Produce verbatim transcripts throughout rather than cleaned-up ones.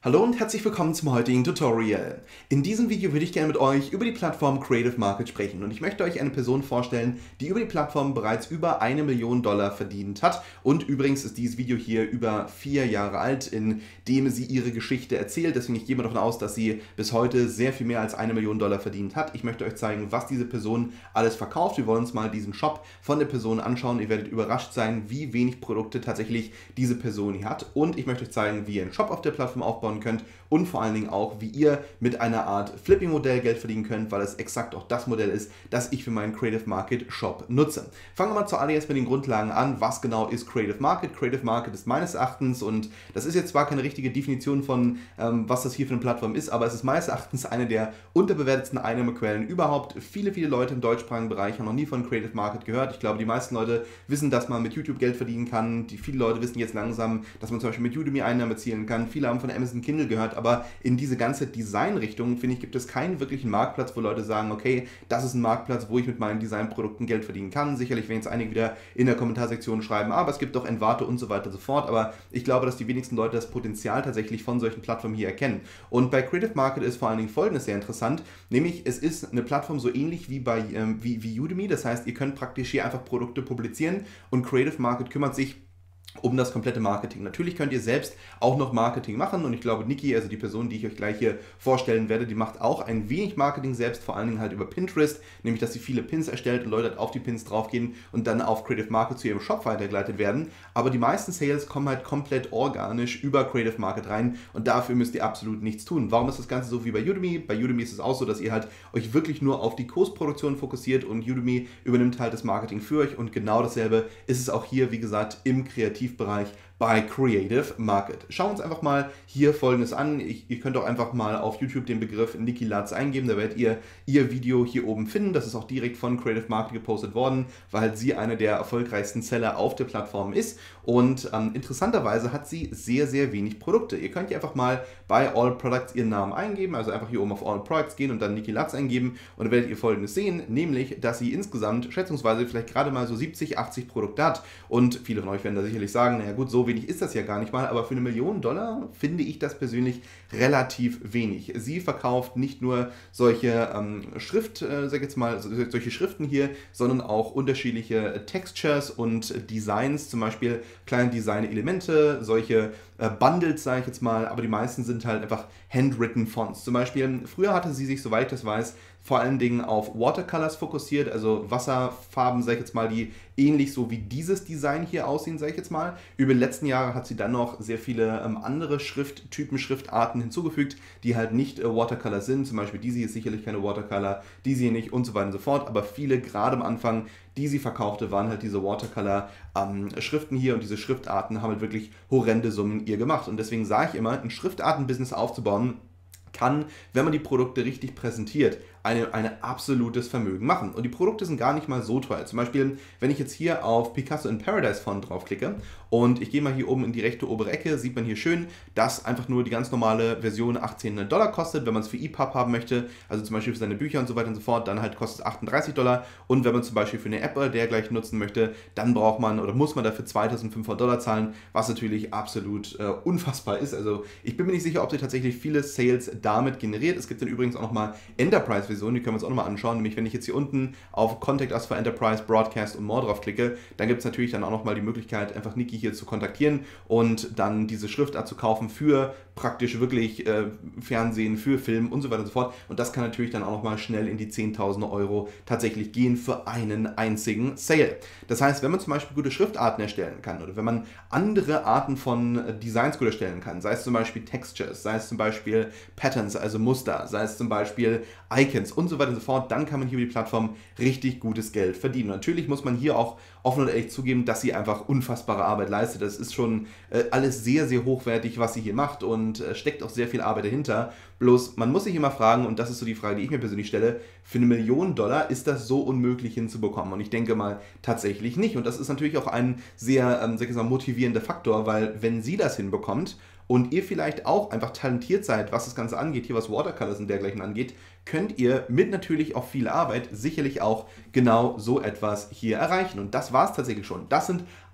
Hallo und herzlich willkommen zum heutigen Tutorial. In diesem Video würde ich gerne mit euch über die Plattform Creative Market sprechen und ich möchte euch eine Person vorstellen, die über die Plattform bereits über eine Million Dollar verdient hat. Und übrigens ist dieses Video hier über vier Jahre alt, in dem sie ihre Geschichte erzählt. Deswegen ich gehe mal davon aus, dass sie bis heute sehr viel mehr als eine Million Dollar verdient hat. Ich möchte euch zeigen, was diese Person alles verkauft. Wir wollen uns mal diesen Shop von der Person anschauen. Ihr werdet überrascht sein, wie wenig Produkte tatsächlich diese Person hier hat. Und ich möchte euch zeigen, wie ihr einen Shop auf der Plattform aufbauen könnt und vor allen Dingen auch, wie ihr mit einer Art Flipping-Modell Geld verdienen könnt, weil es exakt auch das Modell ist, das ich für meinen Creative Market Shop nutze. Fangen wir mal zuallererst mit den Grundlagen an. Was genau ist Creative Market? Creative Market ist meines Erachtens, und das ist jetzt zwar keine richtige Definition von, ähm, was das hier für eine Plattform ist, aber es ist meines Erachtens eine der unterbewertetsten Einnahmequellen überhaupt. Viele, viele Leute im deutschsprachigen Bereich haben noch nie von Creative Market gehört. Ich glaube, die meisten Leute wissen, dass man mit YouTube Geld verdienen kann. Die viele Leute wissen jetzt langsam, dass man zum Beispiel mit Udemy Einnahmen erzielen kann. Viele haben von Amazon Kindle gehört, aber in diese ganze Designrichtung, finde ich, gibt es keinen wirklichen Marktplatz, wo Leute sagen, okay, das ist ein Marktplatz, wo ich mit meinen Designprodukten Geld verdienen kann. Sicherlich werden jetzt einige wieder in der Kommentarsektion schreiben, aber es gibt doch Envato und so weiter und so fort, aber ich glaube, dass die wenigsten Leute das Potenzial tatsächlich von solchen Plattformen hier erkennen. Und bei Creative Market ist vor allen Dingen Folgendes sehr interessant, nämlich es ist eine Plattform so ähnlich wie bei ähm, wie, wie Udemy, das heißt, ihr könnt praktisch hier einfach Produkte publizieren und Creative Market kümmert sich um das komplette Marketing. Natürlich könnt ihr selbst auch noch Marketing machen und ich glaube, Niki, also die Person, die ich euch gleich hier vorstellen werde, die macht auch ein wenig Marketing selbst, vor allen Dingen halt über Pinterest, nämlich, dass sie viele Pins erstellt und Leute halt auf die Pins draufgehen und dann auf Creative Market zu ihrem Shop weitergeleitet werden. Aber die meisten Sales kommen halt komplett organisch über Creative Market rein und dafür müsst ihr absolut nichts tun. Warum ist das Ganze so wie bei Udemy? Bei Udemy ist es auch so, dass ihr halt euch wirklich nur auf die Kursproduktion fokussiert und Udemy übernimmt halt das Marketing für euch und genau dasselbe ist es auch hier, wie gesagt, im Kreativ Bereich bei Creative Market. Schauen wir uns einfach mal hier Folgendes an. Ich, ihr könnt auch einfach mal auf YouTube den Begriff Niki Latz eingeben, da werdet ihr ihr Video hier oben finden. Das ist auch direkt von Creative Market gepostet worden, weil sie eine der erfolgreichsten Seller auf der Plattform ist. Und ähm, interessanterweise hat sie sehr, sehr wenig Produkte. Ihr könnt hier einfach mal bei All Products ihren Namen eingeben, also einfach hier oben auf All Products gehen und dann Niki Latz eingeben und dann werdet ihr Folgendes sehen, nämlich, dass sie insgesamt schätzungsweise vielleicht gerade mal so siebzig, achtzig Produkte hat. Und viele von euch werden da sicherlich sagen, naja gut, so wenig ist das ja gar nicht mal, aber für eine Million Dollar finde ich das persönlich relativ wenig. Sie verkauft nicht nur solche ähm, Schrift, äh, sag ich jetzt mal, solche Schriften hier, sondern auch unterschiedliche Textures und Designs, zum Beispiel kleine Design-Elemente, solche äh, Bundles, sage ich jetzt mal, aber die meisten sind halt einfach handwritten Fonts. Zum Beispiel, früher hatte sie sich, soweit ich das weiß, vor allen Dingen auf Watercolors fokussiert, also Wasserfarben, sage ich jetzt mal, die ähnlich so wie dieses Design hier aussehen, sage ich jetzt mal. Über die letzten Jahre hat sie dann noch sehr viele ähm, andere Schrifttypen, Schriftarten hinzugefügt, die halt nicht äh, Watercolor sind. Zum Beispiel diese hier ist sicherlich keine Watercolor, diese hier nicht und so weiter und so fort. Aber viele, gerade am Anfang, die sie verkaufte, waren halt diese Watercolor-Schriften ähm, hier und diese Schriftarten haben halt wirklich horrende Summen ihr gemacht. Und deswegen sage ich immer, ein Schriftarten-Business aufzubauen, kann, wenn man die Produkte richtig präsentiert, eine, ein absolutes Vermögen machen. Und die Produkte sind gar nicht mal so teuer. Zum Beispiel, wenn ich jetzt hier auf Picasso in Paradise Font draufklicke und ich gehe mal hier oben in die rechte obere Ecke, sieht man hier schön, dass einfach nur die ganz normale Version achtzehn Dollar kostet. Wenn man es für E P U B haben möchte, also zum Beispiel für seine Bücher und so weiter und so fort, dann halt kostet es achtunddreißig Dollar. Und wenn man zum Beispiel für eine App oder dergleichen nutzen möchte, dann braucht man oder muss man dafür zweitausendfünfhundert Dollar zahlen, was natürlich absolut äh, unfassbar ist. Also ich bin mir nicht sicher, ob sie tatsächlich viele Sales damit generiert. Es gibt dann übrigens auch nochmal Enterprise-Versionen, die können wir uns auch nochmal anschauen. Nämlich, wenn ich jetzt hier unten auf Contact Us for Enterprise, Broadcast und More drauf klicke, dann gibt es natürlich dann auch nochmal die Möglichkeit, einfach Niki hier zu kontaktieren und dann diese Schriftart zu kaufen für praktisch wirklich äh, Fernsehen, für Film und so weiter und so fort. Und das kann natürlich dann auch nochmal schnell in die zehntausende Euro tatsächlich gehen für einen einzigen Sale. Das heißt, wenn man zum Beispiel gute Schriftarten erstellen kann oder wenn man andere Arten von Designs gut erstellen kann, sei es zum Beispiel Textures, sei es zum Beispiel Patterns, also Muster, sei es zum Beispiel Icons und so weiter und so fort, dann kann man hier über die Plattform richtig gutes Geld verdienen. Und natürlich muss man hier auch offen und ehrlich zugeben, dass sie einfach unfassbare Arbeit leistet. Das ist schon äh, alles sehr, sehr hochwertig, was sie hier macht und äh, steckt auch sehr viel Arbeit dahinter. Bloß, man muss sich immer fragen, und das ist so die Frage, die ich mir persönlich stelle, für eine Million Dollar ist das so unmöglich hinzubekommen? Und ich denke mal, tatsächlich nicht. Und das ist natürlich auch ein sehr, ähm, sag ich mal, motivierender Faktor, weil wenn sie das hinbekommt und ihr vielleicht auch einfach talentiert seid, was das Ganze angeht, hier was Watercolors und dergleichen angeht, könnt ihr mit natürlich auch viel Arbeit sicherlich auch genau so etwas hier erreichen. Und das war es tatsächlich schon. Das sind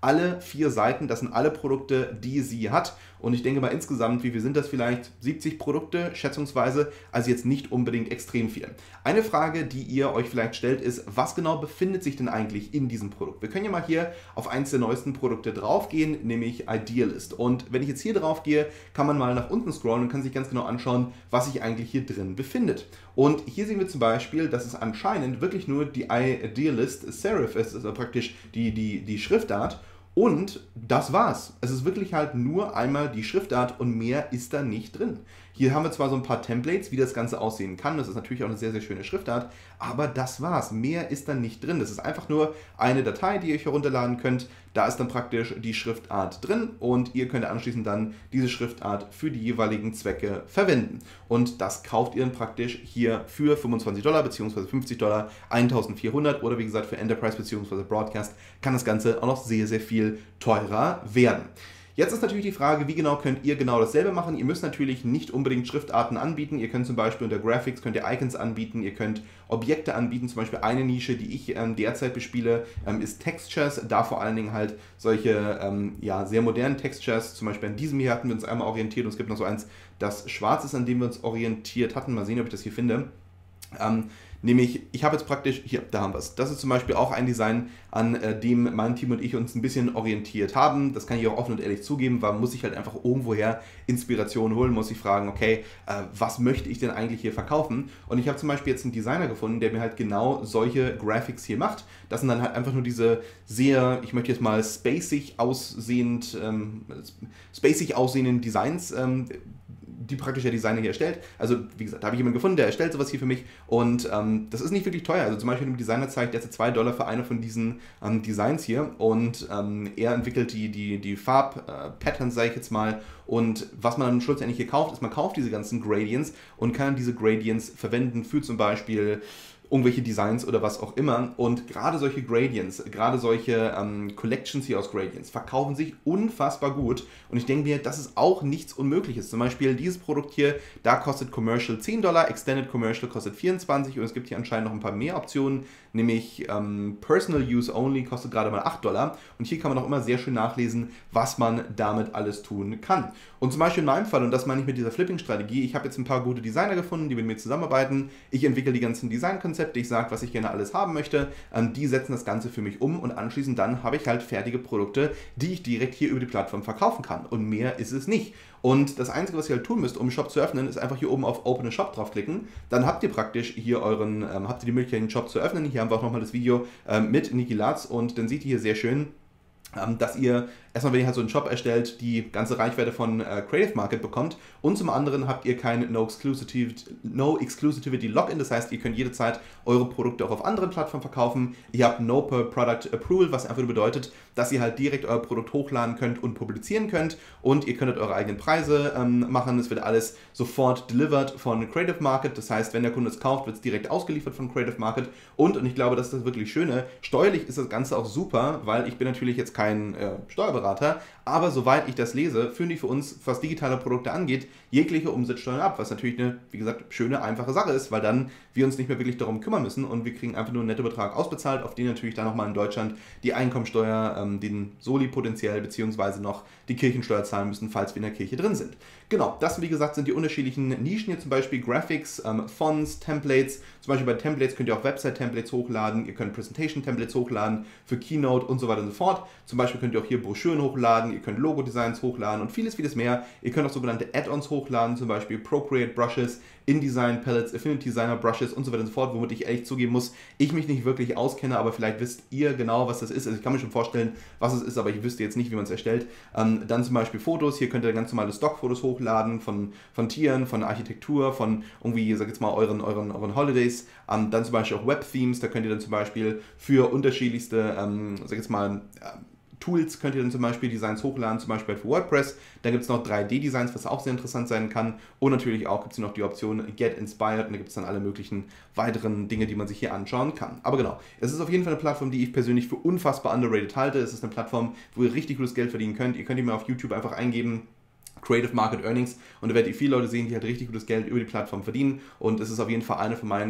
alle vier Seiten, das sind alle Produkte, die sie hat. Und ich denke mal insgesamt, wie viel sind das vielleicht? siebzig Produkte, schätzungsweise, also jetzt nicht unbedingt extrem viel. Eine Frage, die ihr euch vielleicht stellt, ist, was genau befindet sich denn eigentlich in diesem Produkt? Wir können ja mal hier auf eins der neuesten Produkte draufgehen, nämlich Idealist. Und wenn ich jetzt hier drauf gehe, kann man mal nach unten scrollen und kann sich ganz genau anschauen, was sich eigentlich hier drin befindet. Und hier sehen wir zum Beispiel, dass es anscheinend wirklich nur die Idealist Serif ist, also praktisch die, die, die Schriftart. Und das war's. Es ist wirklich halt nur einmal die Schriftart und mehr ist da nicht drin. Hier haben wir zwar so ein paar Templates, wie das Ganze aussehen kann. Das ist natürlich auch eine sehr, sehr schöne Schriftart. Aber das war's. Mehr ist da nicht drin. Das ist einfach nur eine Datei, die ihr euch herunterladen könnt. Da ist dann praktisch die Schriftart drin und ihr könnt anschließend dann diese Schriftart für die jeweiligen Zwecke verwenden. Und das kauft ihr dann praktisch hier für fünfundzwanzig Dollar bzw. fünfzig Dollar, eintausendvierhundert oder wie gesagt für Enterprise bzw. Broadcast kann das Ganze auch noch sehr, sehr viel teurer werden. Jetzt ist natürlich die Frage, wie genau könnt ihr genau dasselbe machen. Ihr müsst natürlich nicht unbedingt Schriftarten anbieten. Ihr könnt zum Beispiel unter Graphics könnt ihr Icons anbieten, ihr könnt Objekte anbieten. Zum Beispiel eine Nische, die ich ähm, derzeit bespiele, ähm, ist Textures. Da vor allen Dingen halt solche ähm, ja, sehr modernen Textures. Zum Beispiel an diesem hier hatten wir uns einmal orientiert und es gibt noch so eins, das schwarz ist, an dem wir uns orientiert hatten. Mal sehen, ob ich das hier finde. Ähm, Nämlich, ich habe jetzt praktisch, hier, da haben wir es. Das ist zum Beispiel auch ein Design, an äh, dem mein Team und ich uns ein bisschen orientiert haben. Das kann ich auch offen und ehrlich zugeben, weil muss ich halt einfach irgendwoher Inspiration holen, muss ich fragen, okay, äh, was möchte ich denn eigentlich hier verkaufen? Und ich habe zum Beispiel jetzt einen Designer gefunden, der mir halt genau solche Graphics hier macht. Das sind dann halt einfach nur diese sehr, ich möchte jetzt mal spacig aussehend, ähm, spacig aussehenden Designs, ähm, die praktisch der Designer hier erstellt. Also wie gesagt, da habe ich jemanden gefunden, der erstellt sowas hier für mich und ähm, das ist nicht wirklich teuer. Also zum Beispiel dem Designer zeigt, der hat zwei Dollar für eine von diesen ähm, Designs hier und ähm, er entwickelt die, die, die Farb-Patterns, sage ich jetzt mal, und was man dann schlussendlich hier kauft, ist, man kauft diese ganzen Gradients und kann diese Gradients verwenden für zum Beispiel irgendwelche Designs oder was auch immer. Und gerade solche Gradients, gerade solche ähm, Collections hier aus Gradients verkaufen sich unfassbar gut. Und ich denke mir, das ist auch nichts Unmögliches. Zum Beispiel dieses Produkt hier, da kostet Commercial zehn Dollar, Extended Commercial kostet vierundzwanzig und es gibt hier anscheinend noch ein paar mehr Optionen, nämlich ähm, Personal Use Only kostet gerade mal acht Dollar. Und hier kann man auch immer sehr schön nachlesen, was man damit alles tun kann. Und zum Beispiel in meinem Fall, und das meine ich mit dieser Flipping-Strategie, ich habe jetzt ein paar gute Designer gefunden, die mit mir zusammenarbeiten. Ich entwickle die ganzen Designkonzepte, ich sage, was ich gerne alles haben möchte. Ähm, die setzen das Ganze für mich um und anschließend dann habe ich halt fertige Produkte, die ich direkt hier über die Plattform verkaufen kann. Und mehr ist es nicht. Und das Einzige, was ihr halt tun müsst, um einen Shop zu öffnen, ist einfach hier oben auf Open a Shop draufklicken. Dann habt ihr praktisch hier euren, ähm, habt ihr die Möglichkeit, den Shop zu öffnen. Hier haben wir auch nochmal das Video ähm, mit Niki Latz und dann seht ihr hier sehr schön, ähm, dass ihr erstmal, wenn ihr halt so einen Shop erstellt, die ganze Reichweite von äh, Creative Market bekommt und zum anderen habt ihr kein No Exclusivity, No Exclusivity Login, das heißt, ihr könnt jederzeit eure Produkte auch auf anderen Plattformen verkaufen. Ihr habt No Per Product Approval, was einfach nur bedeutet, dass ihr halt direkt euer Produkt hochladen könnt und publizieren könnt und ihr könntet eure eigenen Preise ähm, machen. Es wird alles sofort delivered von Creative Market, das heißt, wenn der Kunde es kauft, wird es direkt ausgeliefert von Creative Market und, und ich glaube, das ist das wirklich Schöne, steuerlich ist das Ganze auch super, weil ich bin natürlich jetzt kein äh, Steuerberater, aber soweit ich das lese, führen die für uns, was digitale Produkte angeht, jegliche Umsatzsteuern ab, was natürlich eine, wie gesagt, schöne, einfache Sache ist, weil dann wir uns nicht mehr wirklich darum kümmern müssen und wir kriegen einfach nur einen Nettobetrag ausbezahlt, auf den natürlich dann nochmal in Deutschland die Einkommensteuer, ähm, den Soli potenziell, beziehungsweise noch die Kirchensteuer zahlen müssen, falls wir in der Kirche drin sind. Genau, das wie gesagt sind die unterschiedlichen Nischen hier, zum Beispiel Graphics, ähm, Fonts, Templates. Zum Beispiel bei Templates könnt ihr auch Website-Templates hochladen, ihr könnt Presentation-Templates hochladen für Keynote und so weiter und so fort. Zum Beispiel könnt ihr auch hier Broschüren hochladen, ihr könnt Logo-Designs hochladen und vieles, vieles mehr. Ihr könnt auch sogenannte Add-ons hochladen, zum Beispiel Procreate Brushes, InDesign Palettes, Affinity Designer Brushes und so weiter und so fort, womit ich ehrlich zugeben muss, ich mich nicht wirklich auskenne, aber vielleicht wisst ihr genau, was das ist. Also ich kann mir schon vorstellen, was es ist, aber ich wüsste jetzt nicht, wie man es erstellt. Ähm, dann zum Beispiel Fotos, hier könnt ihr ganz normale Stockfotos hochladen von, von Tieren, von Architektur, von irgendwie, sag jetzt mal, euren, euren, euren Holidays. Ähm, dann zum Beispiel auch Web-Themes, da könnt ihr dann zum Beispiel für unterschiedlichste, ähm, sag jetzt mal, äh, Tools könnt ihr dann zum Beispiel Designs hochladen, zum Beispiel für WordPress. Dann gibt es noch drei D Designs, was auch sehr interessant sein kann. Und natürlich auch gibt es noch die Option Get Inspired und da gibt es dann alle möglichen weiteren Dinge, die man sich hier anschauen kann. Aber genau, es ist auf jeden Fall eine Plattform, die ich persönlich für unfassbar underrated halte. Es ist eine Plattform, wo ihr richtig gutes Geld verdienen könnt. Ihr könnt die mal auf YouTube einfach eingeben, Creative Market Earnings, und da werdet ihr viele Leute sehen, die halt richtig gutes Geld über die Plattform verdienen und es ist auf jeden Fall eine von meinen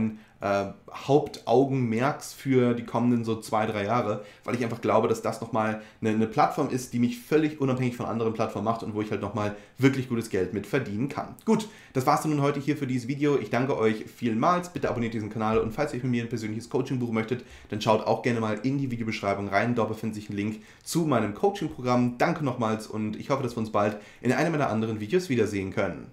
äh, Hauptaugenmerks für die kommenden so zwei, drei Jahre, weil ich einfach glaube, dass das nochmal eine, eine Plattform ist, die mich völlig unabhängig von anderen Plattformen macht und wo ich halt nochmal wirklich gutes Geld mit verdienen kann. Gut, das war's dann nun heute hier für dieses Video. Ich danke euch vielmals. Bitte abonniert diesen Kanal und falls ihr euch mit mir ein persönliches Coaching buchen möchtet, dann schaut auch gerne mal in die Videobeschreibung rein. Dort befindet sich ein Link zu meinem Coaching-Programm. Danke nochmals und ich hoffe, dass wir uns bald in einem meiner anderen Videos wiedersehen können.